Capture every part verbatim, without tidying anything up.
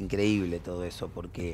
increíble todo eso, porque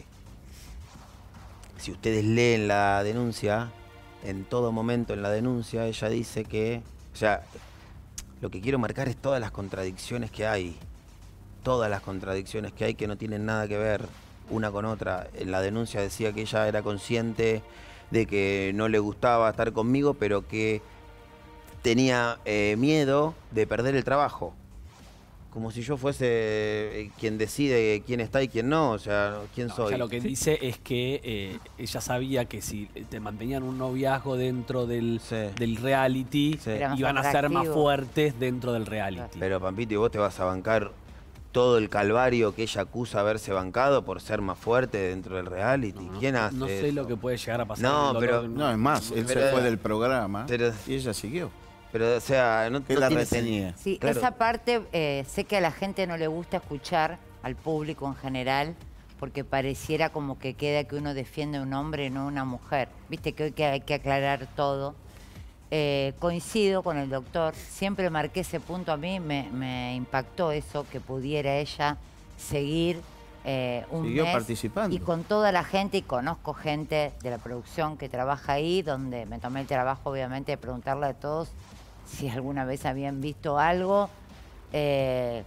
si ustedes leen la denuncia, en todo momento en la denuncia ella dice que, o sea, lo que quiero marcar es todas las contradicciones que hay, todas las contradicciones que hay que no tienen nada que ver una con otra. En la denuncia decía que ella era consciente de que no le gustaba estar conmigo, pero que tenía eh, miedo de perder el trabajo. Como si yo fuese eh, quien decide quién está y quién no, o sea, quién no, soy. Ella lo que dice es que eh, ella sabía que si te mantenían un noviazgo dentro del, Sí. del reality, Sí. iban a ser más fuertes dentro del reality. Pero Pampito, ¿y vos te vas a bancar todo el calvario que ella acusa haberse bancado por ser más fuerte dentro del reality? No, no, ¿Quién hace No sé eso? lo que puede llegar a pasar. No, el pero- dolor- No, es más, él Pero- se fue del programa pero- y ella siguió. Pero, o sea, no, Que no la tiene retenía. Sí, Claro. esa parte eh, sé que a la gente no le gusta escuchar, al público en general, porque pareciera como que queda que uno defiende a un hombre y no a una mujer. Viste que hoy que hay que aclarar todo. Eh, coincido con el doctor, siempre marqué ese punto, a mí me, me impactó eso, que pudiera ella seguir eh, un Siguió mes participando. y con toda la gente, y conozco gente de la producción que trabaja ahí, donde me tomé el trabajo obviamente de preguntarle a todos si alguna vez habían visto algo. Eh,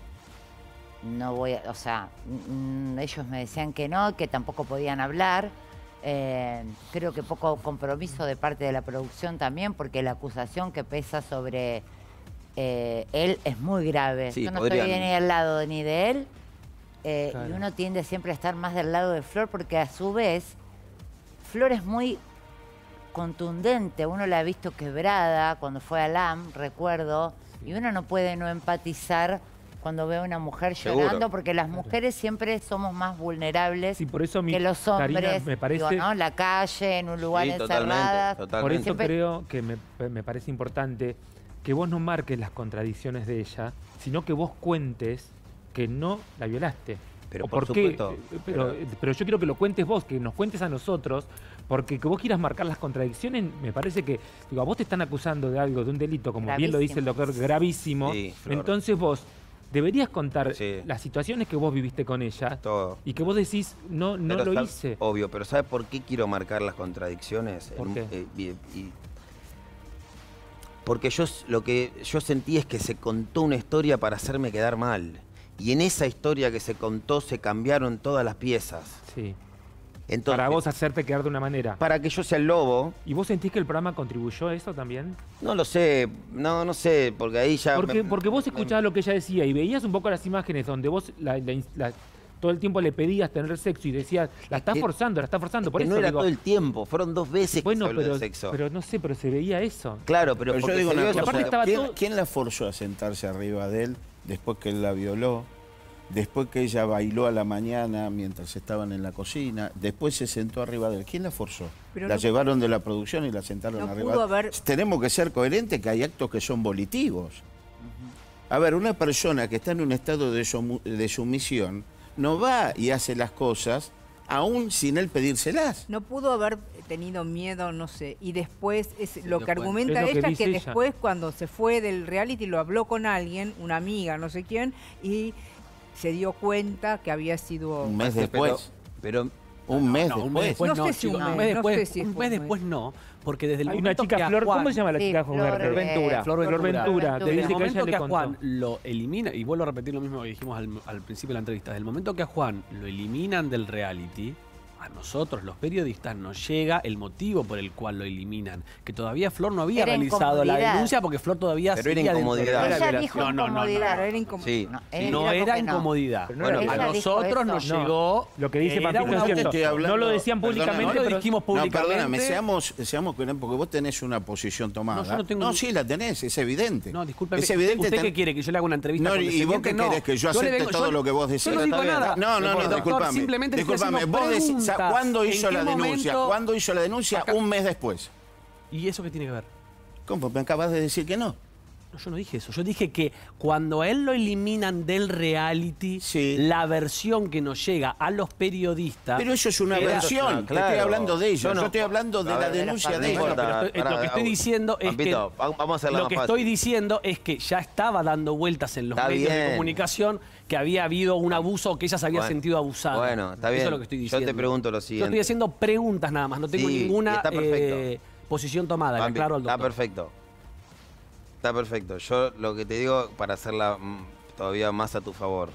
no voy a, o sea, mm, ellos me decían que no, que tampoco podían hablar. Eh, creo que poco compromiso de parte de la producción también, porque la acusación que pesa sobre eh, él es muy grave. Sí, Yo no podrían- estoy ni al lado ni de él, eh, Claro. y uno tiende siempre a estar más del lado de Flor, porque a su vez Flor es muy contundente. Uno la ha visto quebrada cuando fue a L A M, recuerdo, y uno no puede no empatizar cuando ve a una mujer Seguro. llorando, porque las mujeres siempre somos más vulnerables Sí, por eso mi, que los hombres. Karina, me parece, Digo, ¿no? La calle, en un lugar Sí, totalmente, encerrada. totalmente. por eso Siempre- creo que me, me parece importante que vos no marques las contradicciones de ella, sino que vos cuentes que no la violaste. Pero ¿O por por qué? supuesto, Eh, Pero, pero- pero yo quiero que lo cuentes vos, que nos cuentes a nosotros, porque que vos quieras marcar las contradicciones, me parece que, digo, a vos te están acusando de algo, de un delito, como bien lo dice el doctor, gravísimo. Sí, Flor. Entonces vos deberías contar Sí. las situaciones que vos viviste con ella Todo. y que vos decís, no, no Pero lo sabe- hice. Obvio, pero ¿sabe por qué quiero marcar las contradicciones? ¿Por En- qué? eh, y- y- porque yo s- lo que yo sentí es que se contó una historia para hacerme quedar mal. Y en esa historia que se contó se cambiaron todas las piezas. Sí. Entonces, Para vos hacerte quedar de una manera. para que yo sea el lobo, ¿Y vos sentís que el programa contribuyó a eso también? no lo sé, no, no sé, porque ahí ya... Porque, me- porque vos me- escuchabas lo que ella decía y veías un poco las imágenes donde vos la- la- la- todo el tiempo le pedías tener sexo y decías, la estás que- forzando, la estás forzando. Por que eso no era digo, todo el tiempo, fueron dos veces bueno, que se habló pero, de sexo. pero no sé, pero se veía eso. Claro, pero, Pero yo porque digo se una vio cosa, eso aparte estaba ¿quién, todo- quién la forzó a sentarse arriba de él después que él la violó? Después que ella bailó a la mañana mientras estaban en la cocina, después se sentó arriba de él. ¿Quién la forzó? Pero la no- llevaron de la producción y la sentaron No arriba. pudo haber- Tenemos que ser coherentes que hay actos que son volitivos. A ver, una persona que está en un estado de, sumu- de sumisión no va y hace las cosas aún sin él pedírselas. No pudo haber tenido miedo, no sé. Y después, es lo lo que argumenta Es lo que ella, dice que ella. después cuando se fue del reality lo habló con alguien, una amiga, no sé quién, y se dio cuenta que había sido... Un mes Pero- después. Pero, Un mes No, después. un mes después No no, sé si chicos, un un mes, mes no después, sé si un fue mes un después no, porque desde el Hay una momento chica, que a Flor, Juan, ¿cómo se llama la Sí, chica Flor, Flor eh, Ventura? Flor Flor Ventura. Ventura. Te desde el dice que ella momento le que a contó. Juan lo elimina, y vuelvo a repetir lo mismo que dijimos al, al principio de la entrevista, desde el momento que a Juan lo eliminan del reality, a nosotros, los periodistas, nos llega el motivo por el cual lo eliminan. Que todavía Flor no había Era realizado la incomodidad. denuncia porque Flor todavía Pero era seguía dentro de- incomodidad. no era Ella violación. dijo No, no, no, no. incomodidad. Claro, era incómodo. Sí, no, él No dijo era que no. incomodidad. Pero no Bueno, era- a ella dijo nosotros eso. nos No, llegó... lo que dice era Pampito una es Yo te cierto. estoy hablando- No lo decían Perdóname, públicamente, no lo pero dijimos No, públicamente. perdóname, seamos, seamos coherentes, porque vos tenés una posición tomada. No, yo no tengo- sí, la tenés, es evidente. No, disculpe. Es evidente. ¿Usted ten- qué quiere? ¿Que yo le haga una entrevista? No, con y vos qué no. querés, que yo le acepte vengo- todo yo- lo que vos decís. Yo no digo Está bien. nada. No, no, no, Doctor, disculpame. Simplemente le estoy Disculpame, haciendo vos decís, preguntas. ¿cuándo ¿En hizo qué la denuncia? momento? ¿Cuándo hizo la denuncia? Acá- Un mes después. ¿Y eso qué tiene que ver? ¿Cómo? Me acabas de decir que no. Yo no dije eso. Yo dije que cuando a él lo eliminan del reality, Sí. la versión que nos llega a los periodistas... Pero eso es una era- versión. Te claro. estoy hablando de ellos. Yo Yo, no- estoy hablando de A la ver, denuncia de de la ellos. Bueno, pero estoy- Pará, lo que estoy Agus. diciendo es Pampito, que... vamos a hacerla Lo más que fácil. estoy diciendo es que ya estaba dando vueltas en los Está medios de bien. comunicación que había habido un abuso o que ella se había Bueno, sentido abusada. bueno, está bien. Eso es lo que estoy Yo diciendo. te pregunto lo Yo siguiente. estoy haciendo preguntas nada más, no tengo Sí, ninguna está perfecto. eh, posición tomada, le Pampi, aclaro al está doctor. perfecto. Está perfecto. Yo lo que te digo, para hacerla mm, todavía más a tu favor.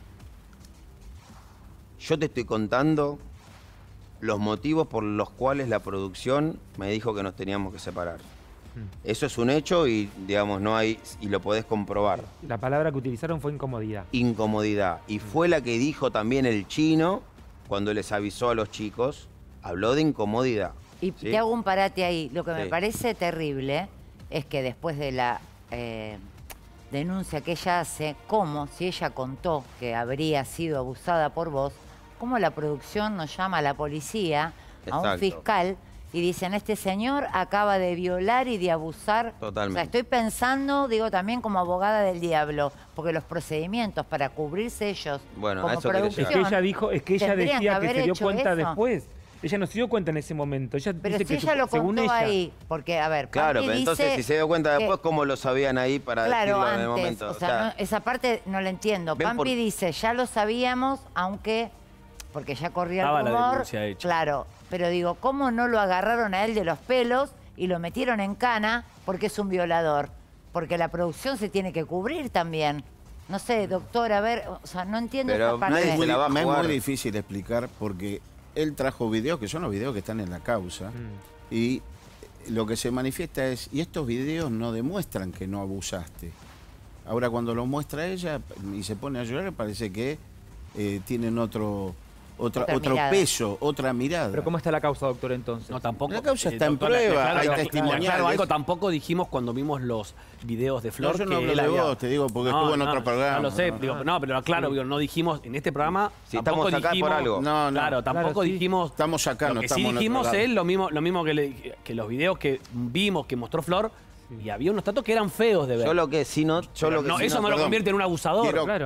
Yo te estoy contando los motivos por los cuales la producción me dijo que nos teníamos que separar. Eso es un hecho y, digamos, no hay... Y lo podés comprobar. La palabra que utilizaron fue incomodidad. Incomodidad. Y fue la que dijo también el chino cuando les avisó a los chicos. Habló de incomodidad. Y ¿sí? te hago un parate ahí. Lo que me Sí. parece terrible es que después de la eh, denuncia que ella hace, cómo, si ella contó que habría sido abusada por vos, cómo la producción nos llama a la policía, a un Exacto. fiscal, y dicen, este señor acaba de violar y de abusar. Totalmente. O sea, estoy pensando, digo, también como abogada del diablo, porque los procedimientos para cubrirse ellos Bueno, a como eso quería Es producción... que ella dijo, es que ella tendrían decía que, haber se dio hecho cuenta eso. después. Ella no se dio cuenta en ese momento. Ella Pero dice si que ella su- lo según contó ella, ahí, porque, a ver, Claro, Pampi pero entonces dice si se dio cuenta que- después, ¿cómo lo sabían ahí para Claro, decirlo en el antes. momento? O sea, no- esa parte no la entiendo. ven Pampi por- dice, ya lo sabíamos, aunque... Porque ya corría Estaba el la rumor. denuncia hecha. Claro, pero digo, ¿cómo no lo agarraron a él de los pelos y lo metieron en cana porque es un violador? Porque la producción se tiene que cubrir también. No sé, doctor, a ver, o sea, no entiendo Pero esa parte. nadie Es se muy, la va a me es jugar. muy difícil explicar porque él trajo videos que son los videos que están en la causa Mm. y lo que se manifiesta es, y estos videos no demuestran que no abusaste. Ahora cuando lo muestra ella y se pone a llorar parece que eh, tienen otro, otra, Otra otro mirada. peso, otra mirada. Pero ¿cómo está la causa, doctor, entonces? No, tampoco. La causa eh, está en doctora, prueba, le aclaro- hay le- testimoniales. le aclaro algo, tampoco dijimos cuando vimos los videos de Flor No, yo no que hablo él de había- vos, te digo, porque estuvo en otro programa. No lo sé, No, digo, no, pero aclaro, digo, no dijimos en este programa. Si tampoco estamos acá dijimos, por algo. No, no. Claro, tampoco Claro, sí. dijimos. Estamos acá, lo no que estamos sí en otro dijimos lado. es lo mismo, lo mismo que, le- que los videos que vimos que mostró Flor. Y había unos datos que eran feos de ver. Yo lo que sí no... Yo Pero lo que no, sí eso no- no lo perdón. convierte en un abusador. Quiero- Claro.